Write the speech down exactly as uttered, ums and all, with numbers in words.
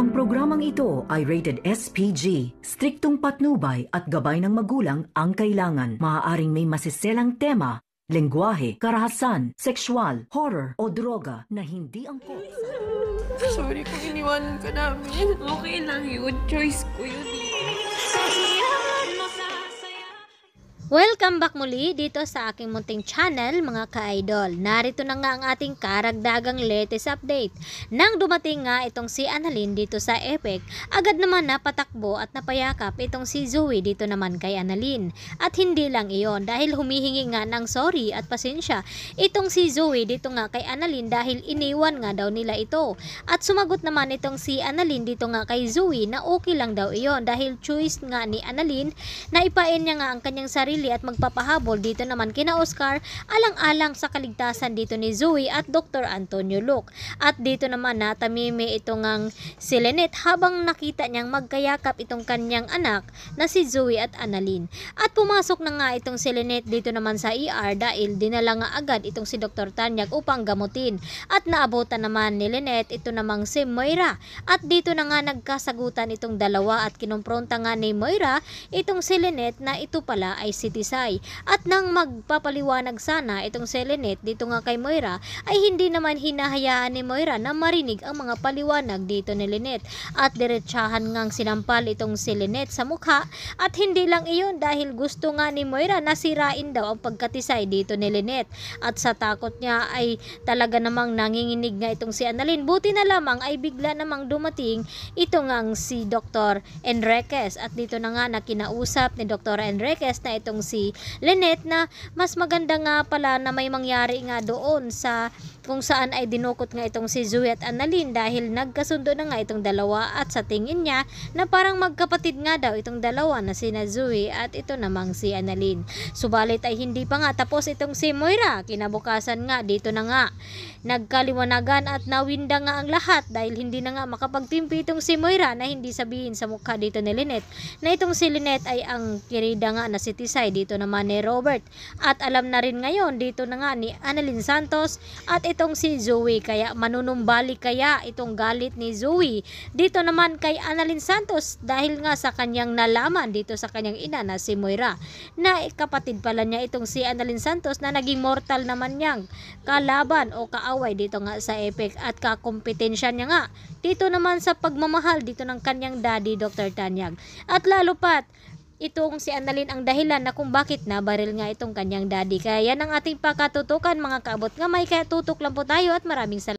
Ang programang ito ay rated S P G. Striktong patnubay at gabay ng magulang ang kailangan. Maaaring may masiselang tema, lengguwahe, karahasan, sexual, horror o droga na hindi angkop sa... Sorry kung iniwanan ka namin. Okay lang yun. Choice ko yun. Welcome back muli dito sa aking munting channel mga ka-idol. Narito na nga ang ating karagdagang latest update. Nang dumating nga itong si Annalyn dito sa Epic, agad naman napatakbo at napayakap itong si Zoe dito naman kay Annalyn. At hindi lang iyon dahil humihingi nga ng sorry at pasensya itong si Zoe dito nga kay Annalyn dahil iniwan nga daw nila ito. At sumagot naman itong si Annalyn dito nga kay Zoe na okay lang daw iyon dahil choice nga ni Annalyn na ipain niya nga ang kanyang sarili at magpapahabol dito naman kina Oscar alang-alang sa kaligtasan dito ni Zoe at Doctor Antonio Luke. At dito naman natamimi itong ang si Lynette habang nakita niyang magkayakap itong kanyang anak na si Zoe at Annalyn. At pumasok na nga itong si Lynette dito naman sa E R dahil dinala nga agad itong si Doctor Tanyag upang gamutin. At naabutan naman ni Lynette ito namang si Moira. At dito na nga nagkasagutan itong dalawa at kinumpronta nga ni Moira itong si Lynette na ito pala ay si Tisay. At nang magpapaliwanag sana itong si Lynette dito nga kay Moira ay hindi naman hinahayaan ni Moira na marinig ang mga paliwanag dito ni Lynette at diretsahan ngang sinampal itong si Lynette sa mukha. At hindi lang iyon dahil gusto nga ni Moira na sirain daw ang pagkatisay dito ni Lynette at sa takot niya ay talaga namang nanginginig nga itong si Annalyn. Buti na lamang ay bigla namang dumating ito ngang si Doctor Enriquez at dito na nga na kinausap ni Doctor Enriquez na itong si Lynette na mas maganda nga pala na may mangyari nga doon sa kung saan ay dinukot nga itong si Zoe at Annalyn dahil nagkasundo na nga itong dalawa at sa tingin niya na parang magkapatid nga daw itong dalawa na sina Zoe at ito namang si Annalyn. Subalit ay hindi pa nga tapos itong si Moira. Kinabukasan nga dito na nga nagkaliwanagan at nawinda nga ang lahat dahil hindi na nga makapagtimpi itong si Moira na hindi sabihin sa mukha dito ni Lynette na itong si Lynette ay ang kirida nga na si Tisay dito naman ni Robert. At alam na rin ngayon dito na nga ni Annalyn Santos at itong si Zoe kaya manunumbalik kaya itong galit ni Zoe dito naman kay Annalyn Santos dahil nga sa kanyang nalaman dito sa kanyang ina na si Moira na kapatid pala niya itong si Annalyn Santos na naging mortal naman niyang kalaban o kaaway dito nga sa Epic at kakompetensya niya nga dito naman sa pagmamahal dito ng kanyang daddy Doctor Tanyag. At lalo pat itong si Annalyn ang dahilan na kung bakit nabaril nga itong kanyang daddy. Kaya yan ang ating pakatutukan mga kaabot kamay. Kaya tutok lang po tayo at maraming salamat.